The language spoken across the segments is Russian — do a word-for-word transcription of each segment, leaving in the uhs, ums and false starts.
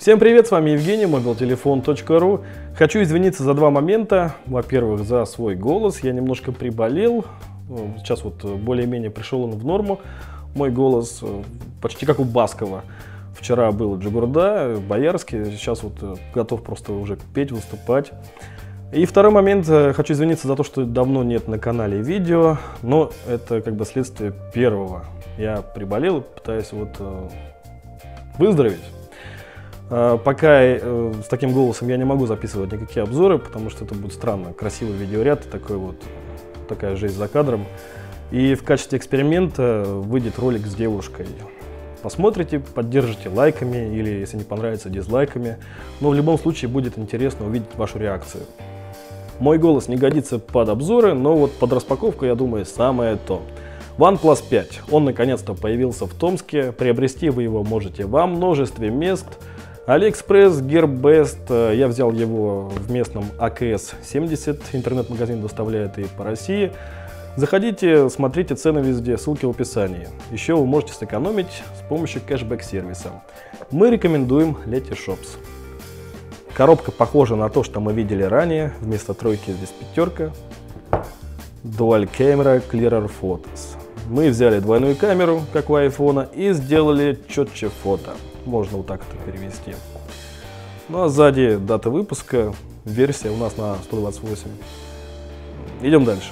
Всем привет, с вами Евгений, мобилтелефон точка ру. Хочу извиниться за два момента. Во-первых, за свой голос. Я немножко приболел. Сейчас вот более-менее пришел он в норму. Мой голос почти как у Баскова. Вчера был Джигурда, Боярский. Сейчас вот готов просто уже петь, выступать. И второй момент. Хочу извиниться за то, что давно нет на канале видео. Но это как бы следствие первого. Я приболел и пытаюсь вот выздороветь. Пока э, с таким голосом я не могу записывать никакие обзоры, потому что это будет странно. Красивый видеоряд, такой вот, такая жизнь за кадром. И в качестве эксперимента выйдет ролик с девушкой. Посмотрите, поддержите лайками или, если не понравится, дизлайками. Но в любом случае будет интересно увидеть вашу реакцию. Мой голос не годится под обзоры, но вот под распаковку, я думаю, самое то. OnePlus пять. Он наконец-то появился в Томске. Приобрести вы его можете во множестве мест. Алиэкспресс, Gearbest, я взял его в местном а ка эс семьдесят, интернет-магазин доставляет и по России. Заходите, смотрите цены везде, ссылки в описании. Еще вы можете сэкономить с помощью кэшбэк-сервиса. Мы рекомендуем Letyshops. Коробка похожа на то, что мы видели ранее, вместо тройки здесь пятерка. Dual Camera Clearer Photos. Мы взяли двойную камеру, как у айфона, и сделали четче фото. Можно вот так это перевести. Ну а сзади дата выпуска, версия у нас на сто двадцать восемь. Идем дальше.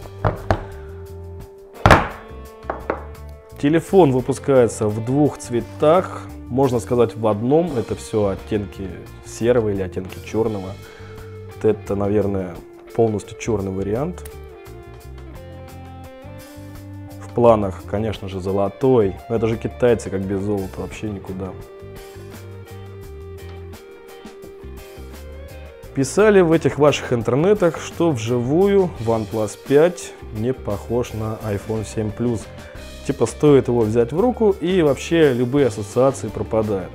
Телефон выпускается в двух цветах, можно сказать в одном. Это все оттенки серого или оттенки черного. Вот это, наверное, полностью черный вариант. В планах, конечно же, золотой. Но это же китайцы, как без золота, вообще никуда. Писали в этих ваших интернетах, что вживую OnePlus пять не похож на айфон семь плюс. Типа стоит его взять в руку, и вообще любые ассоциации пропадают.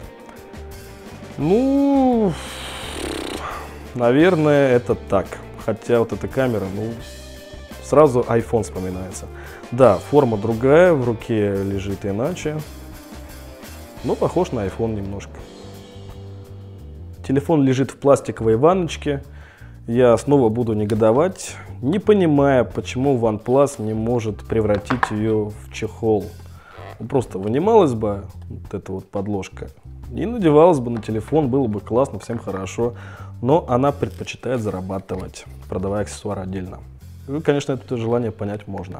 Ну, наверное, это так. Хотя вот эта камера, ну, сразу iPhone вспоминается. Да, форма другая, в руке лежит иначе, но похож на iPhone немножко. Телефон лежит в пластиковой ванночке. Я снова буду негодовать, не понимая, почему OnePlus не может превратить ее в чехол. Ну, просто вынималась бы вот эта вот подложка и надевалась бы на телефон, было бы классно, всем хорошо. Но она предпочитает зарабатывать, продавая аксессуары отдельно. И, конечно, это желание понять можно.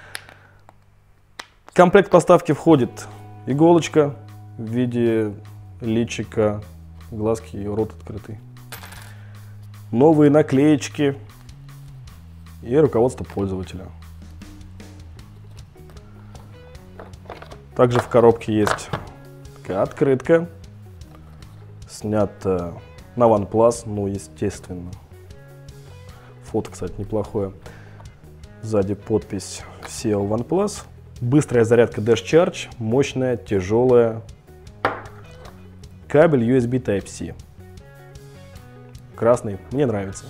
В комплект поставки входит иголочка в виде личика, глазки и рот открытый. Новые наклеечки и руководство пользователя. Также в коробке есть такая открытка, снята на OnePlus, ну естественно. Фото, кстати, неплохое. Сзади подпись си эл OnePlus. Быстрая зарядка Dash Charge, мощная, тяжелая. Кабель ю эс би Type-C. Красный, мне нравится.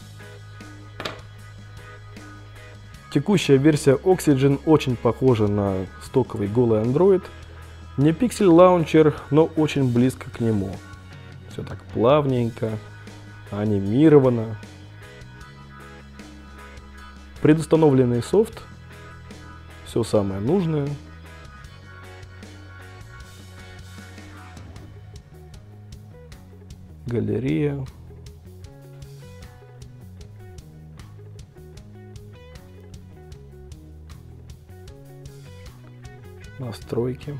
Текущая версия Oxygen очень похожа на стоковый голый Android. Не Pixel Launcher, но очень близко к нему. Все так плавненько, анимировано. Предустановленный софт. Все самое нужное. Галерея. Настройки.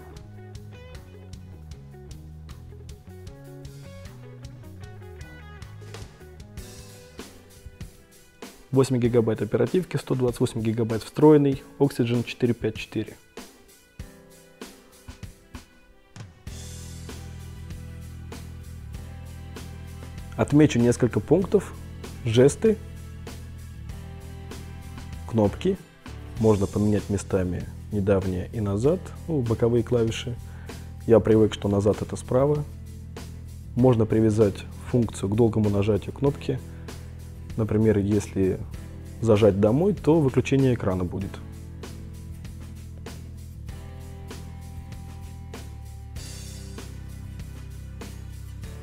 восемь гигабайт оперативки, сто двадцать восемь гигабайт встроенный, Oxygen четыре пять четыре. Отмечу несколько пунктов. Жесты, кнопки. Можно поменять местами недавнее и назад, ну, боковые клавиши. Я привык, что назад это справа. Можно привязать функцию к долгому нажатию кнопки. Например, если зажать «Домой», то выключение экрана будет.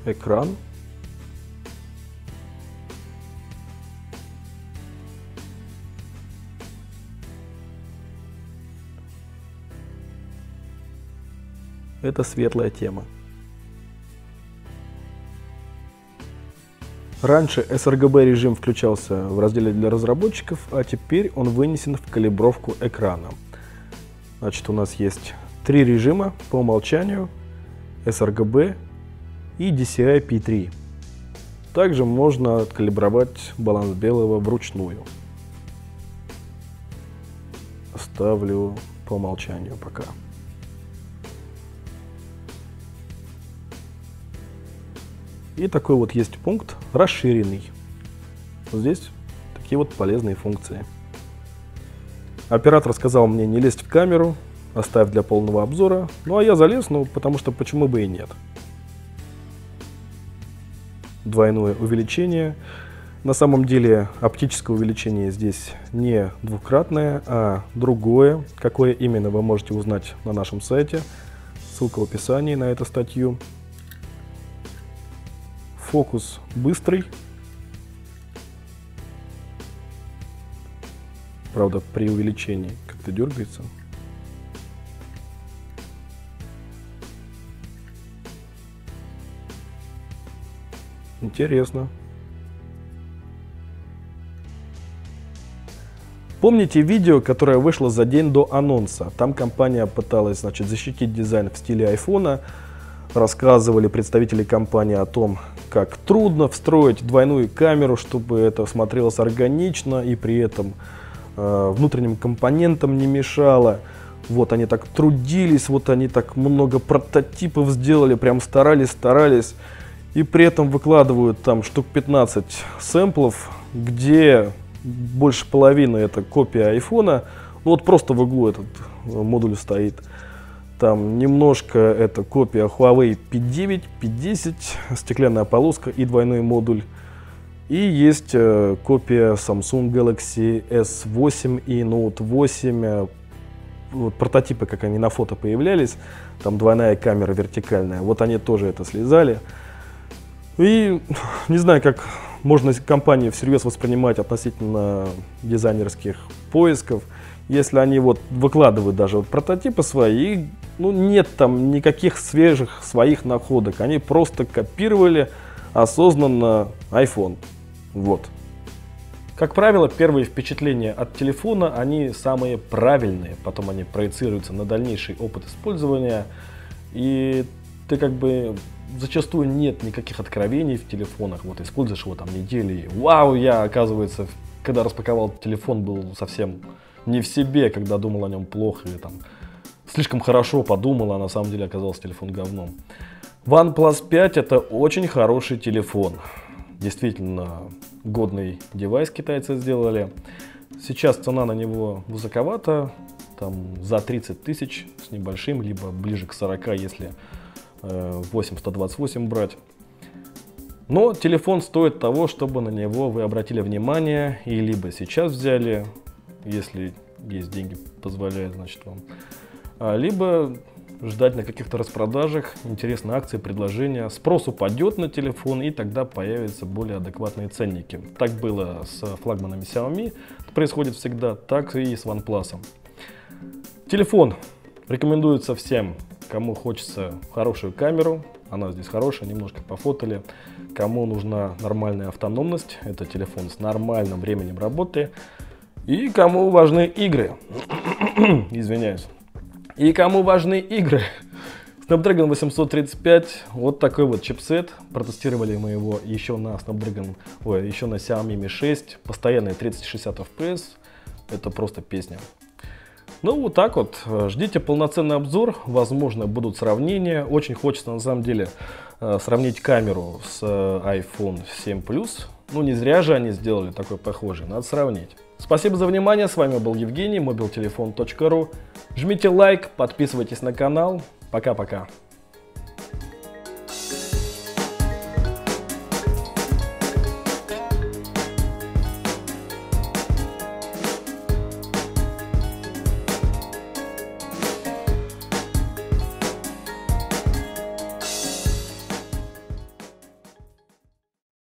экран. Это светлая тема. Раньше эс эр гэ бэ режим включался в разделе для разработчиков, а теперь он вынесен в калибровку экрана. Значит, у нас есть три режима по умолчанию: эс эр гэ бэ и ди си ай пи три. Также можно откалибровать баланс белого вручную. Ставлю по умолчанию пока. И такой вот есть пункт расширенный. Вот здесь такие вот полезные функции. Оператор сказал мне не лезть в камеру, оставь для полного обзора. Ну а я залез, ну потому что почему бы и нет. Двойное увеличение. На самом деле оптическое увеличение здесь не двукратное, а другое. Какое именно, вы можете узнать на нашем сайте. Ссылка в описании на эту статью. Фокус быстрый. Правда, при увеличении как-то дергается. Интересно. Помните видео, которое вышло за день до анонса? Там компания пыталась, значит, защитить дизайн в стиле айфона. Рассказывали представители компании о том, как трудно встроить двойную камеру, чтобы это смотрелось органично и при этом э, внутренним компонентам не мешало. Вот они так трудились, вот они так много прототипов сделали, прям старались, старались. И при этом выкладывают там штук пятнадцать сэмплов, где больше половины это копия айфона. Ну вот просто в углу этот модуль стоит. Там немножко это копия Huawei пи девять, пи десять, стеклянная полоска и двойной модуль. И есть э, копия Samsung Galaxy эс восемь и Note восемь. Вот прототипы, как они на фото появлялись. Там двойная камера вертикальная. Вот они тоже это слезали. И не знаю, как можно компанию всерьез воспринимать относительно дизайнерских поисков, если они вот выкладывают даже вот прототипы свои, и, ну, нет там никаких свежих своих находок. Они просто копировали осознанно iPhone. Вот. Как правило, первые впечатления от телефона, они самые правильные. Потом они проецируются на дальнейший опыт использования. И ты как бы зачастую нет никаких откровений в телефонах. Вот используешь его там недели. Вау, я, оказывается, когда распаковал телефон, был совсем не в себе, когда думал о нем плохо или там слишком хорошо подумал, а на самом деле оказался телефон говном. OnePlus пять это очень хороший телефон. Действительно годный девайс китайцы сделали. Сейчас цена на него высоковата, там за тридцать тысяч с небольшим, либо ближе к сорока, если э, восемь сто двадцать восемь брать. Но телефон стоит того, чтобы на него вы обратили внимание и либо сейчас взяли, если есть деньги, позволяют, значит, вам, а, либо ждать на каких-то распродажах, интересные акции, предложения. Спрос упадет на телефон, и тогда появятся более адекватные ценники. Так было с флагманами Xiaomi, это происходит всегда, так и с OnePlus. Телефон рекомендуется всем, кому хочется хорошую камеру. Она здесь хорошая, немножко пофотали. Кому нужна нормальная автономность, это телефон с нормальным временем работы. И кому важны игры. Извиняюсь. И кому важны игры. Snapdragon восемьсот тридцать пять, вот такой вот чипсет. Протестировали мы его еще на Snapdragon, ой, еще на Xiaomi ми шесть. Постоянные тридцать шестьдесят эф пи эс. Это просто песня. Ну вот так вот. Ждите полноценный обзор. Возможно, будут сравнения. Очень хочется на самом деле сравнить камеру с iPhone семь плюс. Ну не зря же они сделали такой похожий. Надо сравнить. Спасибо за внимание. С вами был Евгений, мобилтелефон точка ру. Жмите лайк, подписывайтесь на канал. Пока-пока.